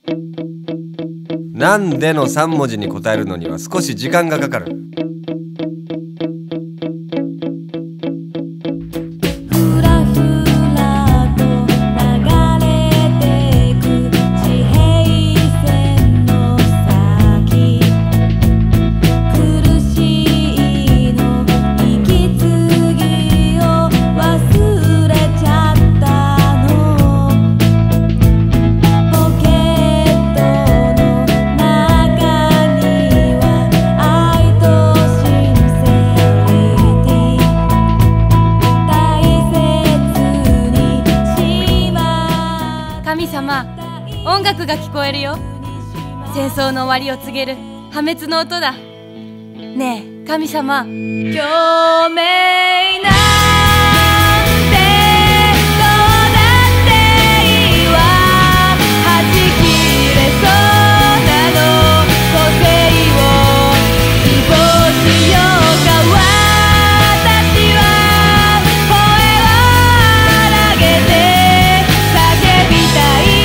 なんでの3文字に答えるのには少し時間がかかる。 神様、音楽が聞こえるよ。戦争の終わりを告げる破滅の音だ。ねえ神様、共鳴なんてどうだっていいわ。はじきれそうなの個性を希望しようか。私は声を荒げて叫びたい。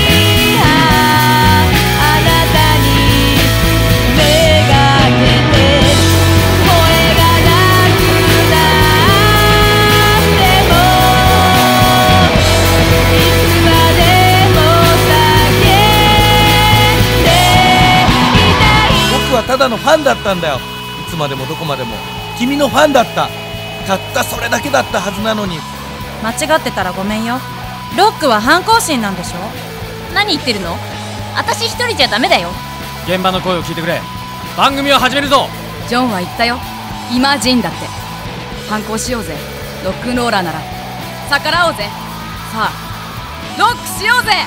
あなたに目がけて声がなくなってもいつまでも叫んでいたい。 僕はただのファンだったんだよ。いつまでもどこまでも君のファンだった。たったそれだけだったはずなのに。 間違ってたらごめんよ。ロックは反抗心なんでしょ。 何言ってるの？私一人じゃダメだよ。 現場の声を聞いてくれ。番組を始めるぞ。 ジョンは言ったよ。イマジンだって。反抗しようぜ。ロックンローラーなら逆らおうぜ。さあロックしようぜ。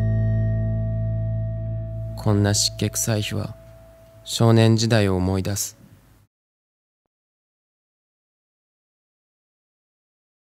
こんな湿気臭い日は少年時代を思い出す。